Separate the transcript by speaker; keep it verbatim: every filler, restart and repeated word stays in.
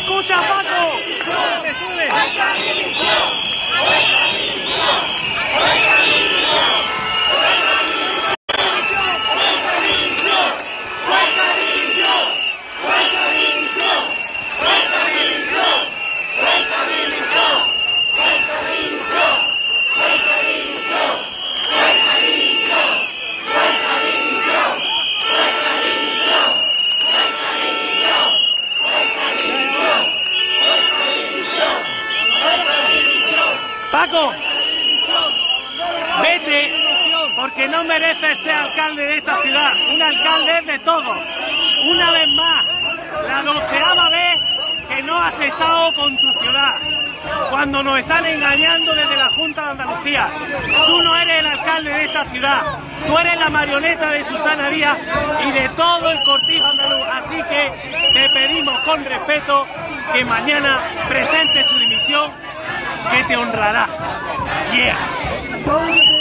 Speaker 1: escucha, Paco! ¡Sube, sube! Paco, vete, porque no mereces ser alcalde de esta ciudad. Un alcalde es de todo. Una vez más, la doceava vez que no has estado con tu ciudad, cuando nos están engañando desde la Junta de Andalucía. Tú no eres el alcalde de esta ciudad, tú eres la marioneta de Susana Díaz y de todo el cortijo andaluz. Así que te pedimos con respeto que mañana presentes tu dimisión, que te honrará. Yeah.